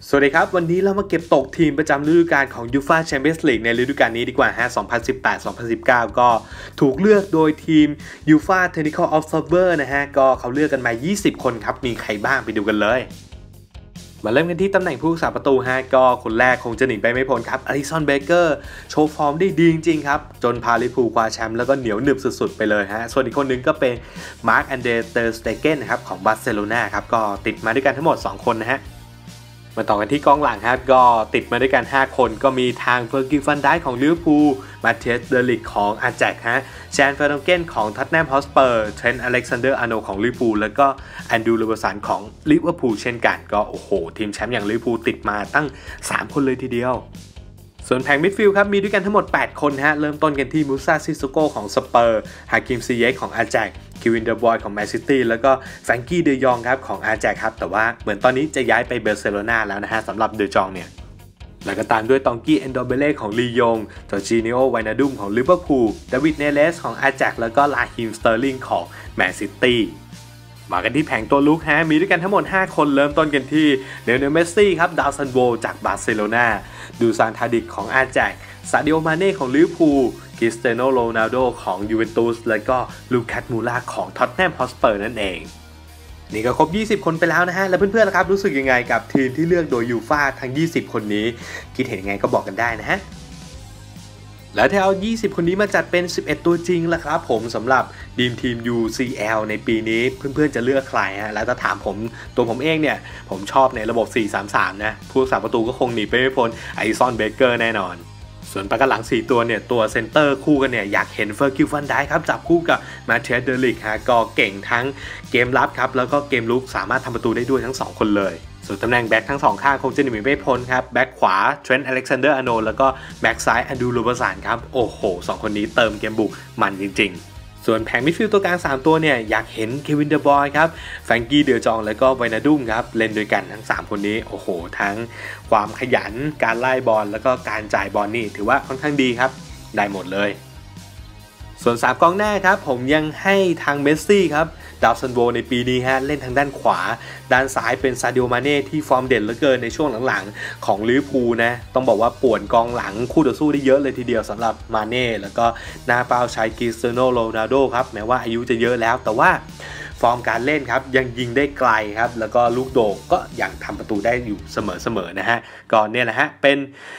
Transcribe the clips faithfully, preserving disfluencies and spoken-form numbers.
สวัสดีครับวันนี้เรามาเก็บตกทีมประจำฤดูกาลของ ยูฟ่า แชมเปี้ยนส์ ลีก ในฤดูกาลนี้ดีกว่าฮะ สองพันสิบแปด สองพันสิบเก้า ก็ถูกเลือกโดยทีม ยูฟ่า Technical Observer นะฮะก็เขาเลือกกันมายี่สิบคนครับมีใครบ้างไปดูกันเลยมาเริ่มกันที่ตำแหน่งผู้รักษาประตูฮะก็คนแรกคงจะหนีไปไม่พ้นครับอลิสัน เบเกอร์โชว์ฟอร์มได้ดีจริงๆครับจนพาลิเวอร์พูลคว้าแชมป์แล้วก็เหนียวหนึบสุดๆไปเลยฮะส่วนอีกคนนึงก็เป็นมาร์ค แอนเดร เตอร์ สเตเกนนะครับของบาร์เซโลนาครับก็ติดมาด้วยกันทั้งหมดสองคนนะฮะมาต่อกันที่กองหลังครับก็ติดมาด้วยกันห้าคนก็มีทางเฟอร์กิล ฟันไดค์ของลิเวอร์พูลมาเทียส เดลิกของอาแจ็คฮะแชน เฟอร์นองเกนของท็อตแนม ฮอตสเปอร์เทรนต์ อเล็กซานเดอร์ อาร์โนลด์ของลิเวอร์พูลแล้วก็แอนดรู โรเบอร์สันของลิเวอร์พูลเช่นกันก็โอ้โหทีมแชมป์อย่างลิเวอร์พูลติดมาตั้งสามคนเลยทีเดียวส่วนแผงมิดฟิลด์ครับมีด้วยกันทั้งหมดแปดคนฮะเริ่มต้นกันที่มูซา ซิโซโกของสเปอร์ฮาคิม ซิเยคของอาแจ็คคิวิน เดอบอยของแมนซิตี้แล้วก็แฟรงกี้ เดยองครับของอาแจ็คครับแต่ว่าเหมือนตอนนี้จะย้ายไปเบอร์เซโลนาแล้วนะฮะสำหรับเดยองเนี่ยแล้วก็ตามด้วยตองกี้ เอนโดเบเล่ของลียงจอร์จินิโอ ไวนาดุมของลิเวอร์พูลดาวิด เนเลสของอาแจ็คแล้วก็ลาฮิม สเตอร์ลิงของแมนซิตี้มากันที่แผงตัวลุกฮะมีด้วยกันทั้งหมดห้าคนเริ่มต้นกันที่เลโอเนล เมสซี่ครับดาวซันโวจากบาร์เซโลนาดูซาน ทาดิกของอาแจ็คซาดิโอ มาเน่ของลิเวอร์พูลคริสเตียโน โรนัลโดของยูเวนตุสและก็ลูคัส มูราของท็อตแนม ฮอตสเปอร์นั่นเองนี่ก็ครบยี่สิบคนไปแล้วนะฮะแล้วเพื่อนๆล่ะครับรู้สึกยังไงกับทีมที่เลือกโดยยูฟ่าทั้งยี่สิบคนนี้คิดเห็นยังไงก็บอกกันได้นะฮะแล้วถ้าเอายี่สิบคนนี้มาจัดเป็นสิบเอ็ดตัวจริงล่ะครับผมสำหรับทีมทีม ยู ซี แอล ในปีนี้เพื่อนๆจะเลือกใครฮะแล้วถ้าถามผมตัวผมเองเนี่ยผมชอบในระบบ สี่ สาม สาม นะผู้รักษาประตูก็คงหนีไปไม่พ้นไอซอน เบเกอร์แน่นอนส่วนปากกาหลังสี่ตัวเนี่ยตัวเซนเตอร์คู่กันเนี่ยอยากเห็นเฟอร์กิล ฟันไดค์ครับจับคู่กับมาเทียส เดลิกฮะก็เก่งทั้งเกมรับครับแล้วก็เกมลุกสามารถทำประตูได้ด้วยทั้งสองคนเลยส่วนตำแหน่งแบ็คทั้งสองข้างคงจะหนีไม่พ้นครับแบ็คขวาเทรนต์ อเล็กซานเดอร์ อาร์โนลด์แล้วก็แบ็คซ้ายแอนดรู โรเบอร์สันครับโอ้โหสองคนนี้เติมเกมบุกมันจริงๆส่วนแผงมิดฟิลด์ตัวกลางสามตัวเนี่ยอยากเห็นเควิน เดอบอยครับแฟรงกี้ เดยองแล้วก็ไวนาดุมครับเล่นด้วยกันทั้งสามคนนี้โอ้โหทั้งความขยันการไล่บอลแล้วก็การจ่ายบอลนี่ถือว่าค่อนข้างดีครับได้หมดเลยส่วนสามกองหน้าครับผมยังให้ทางเมสซี่ครับดาวซันโวในปีนี้ฮะเล่นทางด้านขวาด้านซ้ายเป็นซาดิโอ มาเน่ที่ฟอร์มเด่นเหลือเกินในช่วงหลังๆของลิเวอร์พูลนะต้องบอกว่าป่วนกองหลังคู่ต่อสู้ได้เยอะเลยทีเดียวสำหรับมาเน่แล้วก็หน้าเป้าใช้คริสเตียโน โรนัลโดครับแม้ว่าอายุจะเยอะแล้วแต่ว่าฟอร์มการเล่นครับยังยิงได้ไกลครับแล้วก็ลูกโด่งก็ยังทำประตูได้อยู่เสมอๆนะฮะก็เนี่ยแหละฮะเป็น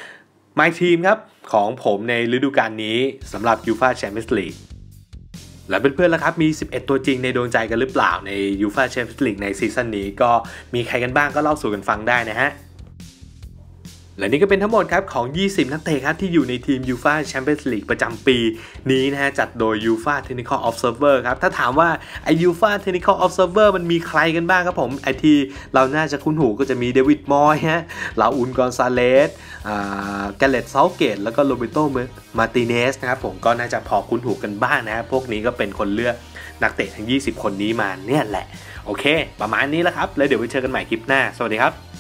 My Team ครับของผมในฤดูกาลนี้สำหรับ ยูฟ่า แชมเปี้ยนส์ ลีก และเพื่อนๆล่ะครับมีสิบเอ็ดตัวจริงในดวงใจกันหรือเปล่าใน ยูฟ่า แชมเปี้ยนส์ ลีก ในซีซั่นนี้ก็มีใครกันบ้างก็เล่าสู่กันฟังได้นะฮะและนี่ก็เป็นทั้งหมดครับของยี่สิบนักเตะครับที่อยู่ในทีม ยูฟ่า แชมเปี้ยนส์ ลีก ประจำปีนี้นะฮะจัดโดย ยูฟ่า Technical Observer ครับถ้าถามว่าไอ ยูฟ่า Technical Observer มันมีใครกันบ้างครับผมไอที่เราน่าจะคุ้นหูก็จะมีเดวิด มอยฮะลาอูล กอนซาเลสอ่าแกเรต เซาท์เกตแล้วก็โรเบโต มาร์ติเนสนะครับผมก็น่าจะพอคุ้นหูกันบ้างนะพวกนี้ก็เป็นคนเลือกนักเตะทั้งยี่สิบคนนี้มาเนี่ยแหละโอเคประมาณนี้แล้วครับแล้วเดี๋ยวไว้เจอกันใหม่คลิปหน้าสวัสดีครับ